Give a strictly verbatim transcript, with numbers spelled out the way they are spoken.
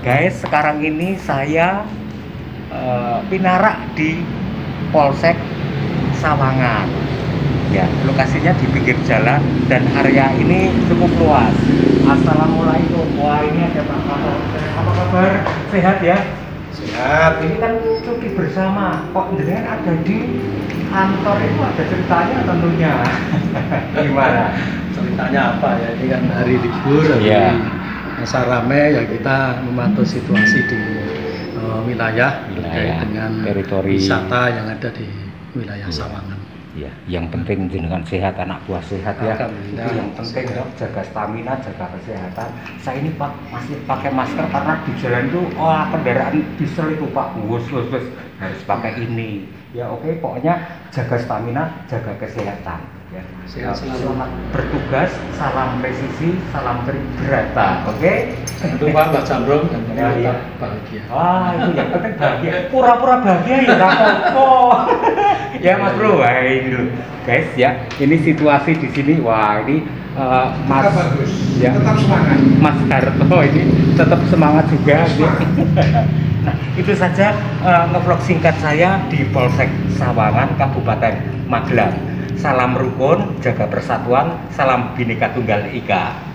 Guys, sekarang ini saya uh, pinarak di Polsek Sawangan. Ya, lokasinya di pinggir jalan dan area ini cukup luas. Assalamualaikum. Wah, ini ada Pak Kapolsek. Apa kabar? Sehat ya? Sehat. Ini kan cuti bersama. Kok jenengan ada di kantor itu ada ceritanya tentunya. Gimana? Ceritanya apa ya? Ini kan hari libur, hari Ya. masa rame ya, kita memantau situasi di uh, wilayah, Wilayah, dengan teritori wisata yang ada di wilayah Ya. Sawangan. Ya, yang penting jenengan sehat, anak buah sehat ya. Alhamdulillah. Itu yang penting dok, jaga stamina, jaga kesehatan. Saya ini Pak masih pakai masker karena di jalan itu oh kendaraan diesel itu Pak, wus wus wus harus pakai ini. Ya oke, pokoknya jaga stamina, jaga kesehatan. Ya. Sehat selalu. Selamat bertugas, salam presisi, salam berata. Oke? Jangan lupa Mbak Jambrong dan Ya, tetap iya. bahagia. Wah, itu yang penting bahagia. Pura-pura bahagia ya nggak apa-apa. Ya Mas Bro, wah ini loh. Guys ya, ini situasi di sini. Wah, ini uh, Mas Tetap bagus. ya, Tetap semangat. Mas Darto ini tetap semangat juga. Nah, itu saja uh, ngevlog singkat saya di Polsek Sawangan, Kabupaten Magelang. Salam rukun, jaga persatuan, salam Bhinneka Tunggal Ika.